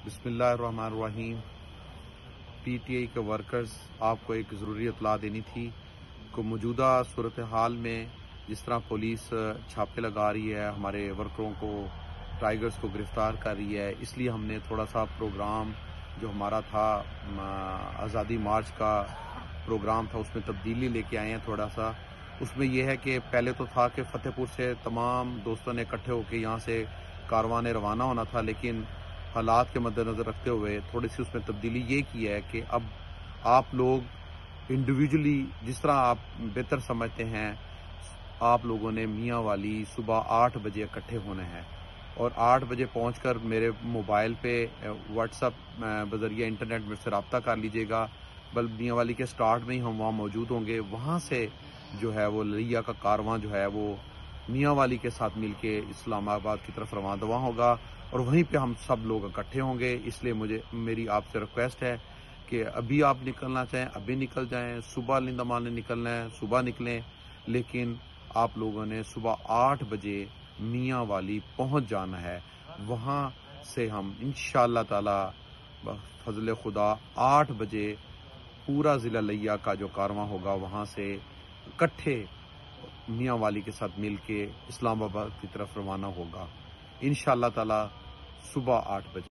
बिस्मिल्लाहिर्रहमानिर्रहीम। PTI के workers, आपको एक ज़रूरी इत्तला देनी थी कि मौजूदा सूरत हाल में जिस तरह पुलिस छापे लगा रही है, हमारे वर्करों को, टाइगर्स को गिरफ़्तार कर रही है, इसलिए हमने थोड़ा सा प्रोग्राम जो हमारा था आज़ादी मार्च का प्रोग्राम था उसमें तब्दीली लेके आए हैं। थोड़ा सा उसमें यह है कि पहले तो था कि फ़तेहपुर से तमाम दोस्तों ने इकट्ठे होकर यहाँ से कारवां रवाना होना था, लेकिन हालात के मद्देनज़र रखते हुए थोड़ी सी उसमें तब्दीली ये की है कि अब आप लोग इंडिविजुअली जिस तरह आप बेहतर समझते हैं, आप लोगों ने मियाँ वाली सुबह 8 बजे इकट्ठे होना है और 8 बजे पहुंचकर मेरे मोबाइल पे व्हाट्सअप बज़रिया इंटरनेट में से रब्ता कर लीजिएगा। बल्कि मियाँ वाली के स्टार्ट में ही हम वहाँ मौजूद होंगे। वहाँ से जो है वो लिया का कारवां जो है वो मियाँ वाली के साथ मिलके इस्लामाबाद की तरफ रवाना होगा और वहीं पे हम सब लोग इकट्ठे होंगे। इसलिए मेरी आपसे रिक्वेस्ट है कि अभी आप निकलना चाहें अभी निकल जाएं, सुबह लिंदामान ने निकलना है सुबह निकलें, लेकिन आप लोगों ने सुबह 8 बजे मियाँ वाली पहुंच जाना है। वहाँ से हम इंशाअल्लाह ताला फजल खुदा 8 बजे पूरा ज़िला लिया का जो कारवां होगा वहाँ से इकट्ठे मियाँ वाली के साथ मिलके इस्लामाबाद की तरफ रवाना होगा इंशाअल्लाह ताला सुबह 8 बजे।